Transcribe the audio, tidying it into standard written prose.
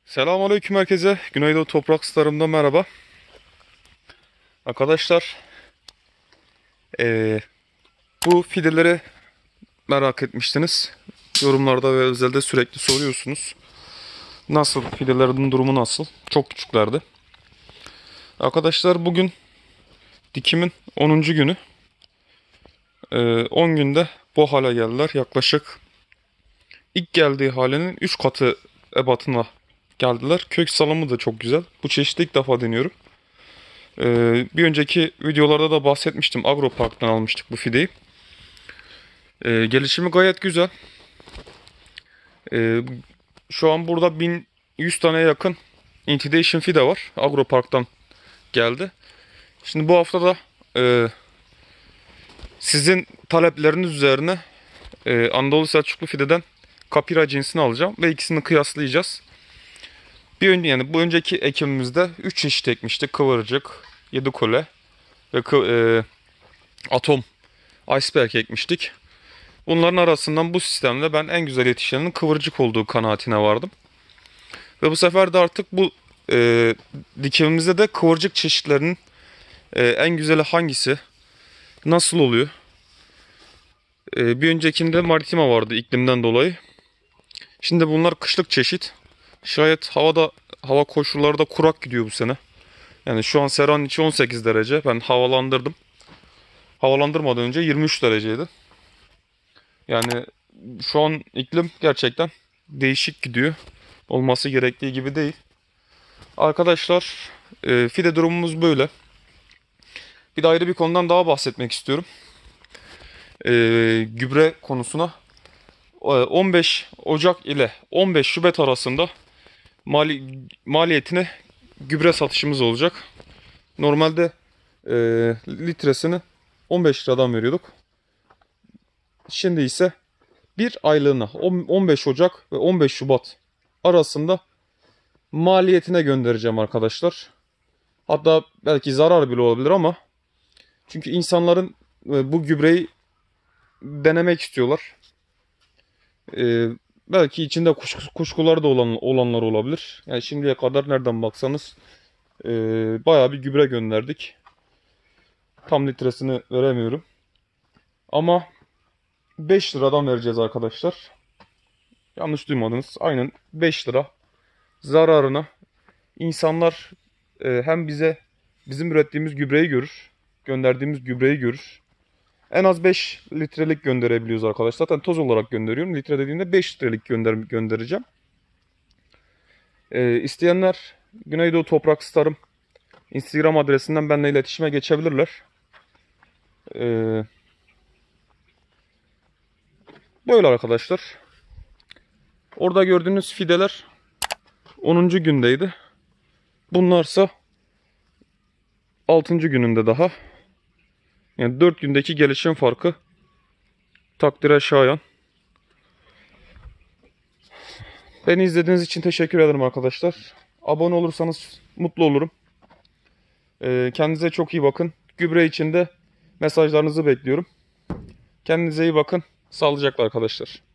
Selamünaleyküm herkese. Güneydoğu Toprak Starım'da merhaba. Arkadaşlar, eee, bu fideleri merak etmiştiniz. Yorumlarda ve özelde sürekli soruyorsunuz. Nasıl? Fidelerin durumu nasıl? Çok küçüklerdi. Arkadaşlar bugün dikimin 10. günü. 10 günde bu hale geldiler. Yaklaşık ilk geldiği halinin 3 katı ebatına geldiler. Kök salımı da çok güzel. Bu çeşidi ilk defa deniyorum. Bir önceki videolarda da bahsetmiştim. Agropark'tan almıştık bu fideyi. Gelişimi gayet güzel. Ee, Şu an burada 1100 taneye yakın Intidation fide var. Agropark'tan geldi. Şimdi bu hafta da sizin talepleriniz üzerine Anadolu Selçuklu fideden Kapira cinsini alacağım ve ikisini kıyaslayacağız. Bu önceki ekimimizde 3 çeşit ekmiştik. Kıvırcık, Yedikule ve Atom Iceberg ekmiştik. Bunların arasından bu sistemde ben en güzel yetişenin kıvırcık olduğu kanaatine vardım. Ve bu sefer de artık bu dikimimizde de kıvırcık çeşitlerinin en güzeli hangisi, nasıl oluyor? Bir öncekinde Maritima vardı iklimden dolayı. Şimdi bunlar kışlık çeşit. Şayet hava koşulları da kurak gidiyor bu sene. Yani şu an seranın içi 18 derece. Ben havalandırdım. Havalandırmadan önce 23 dereceydi. Yani şu an iklim gerçekten değişik gidiyor. Olması gerektiği gibi değil. Arkadaşlar, fide durumumuz böyle. Bir de ayrı bir konudan daha bahsetmek istiyorum. Gübre konusuna. 15 Ocak ile 15 Şubat arasında maliyetine gübre satışımız olacak. Normalde e, litresini 15 liradan veriyorduk. Şimdi ise bir aylığına 15 Ocak ve 15 Şubat arasında maliyetine göndereceğim arkadaşlar. Hatta belki zarar bile olabilir ama çünkü insanların bu gübreyi denemek istiyorlar. Belki içinde kuşkuları da olanlar olabilir. Yani şimdiye kadar nereden baksanız bayağı bir gübre gönderdik. Tam litresini veremiyorum. Ama 5 liradan vereceğiz arkadaşlar. Yanlış duymadınız. Aynen 5 lira zararına insanlar hem bizim ürettiğimiz gübreyi görür, gönderdiğimiz gübreyi görür. En az 5 litrelik gönderebiliyoruz arkadaşlar. Zaten toz olarak gönderiyorum. Litre dediğimde 5 litrelik göndereceğim. İsteyenler Güneydoğu Toprak Starım Instagram adresinden benimle iletişime geçebilirler. Ee, Böyle arkadaşlar. Orada gördüğünüz fideler 10. gündeydi. Bunlarsa 6. gününde daha. Yani 4 gündeki gelişim farkı takdire şayan. Beni izlediğiniz için teşekkür ederim arkadaşlar. Abone olursanız mutlu olurum. Kendinize çok iyi bakın. Gübre için de mesajlarınızı bekliyorum. Kendinize iyi bakın. Sağlıcakla arkadaşlar.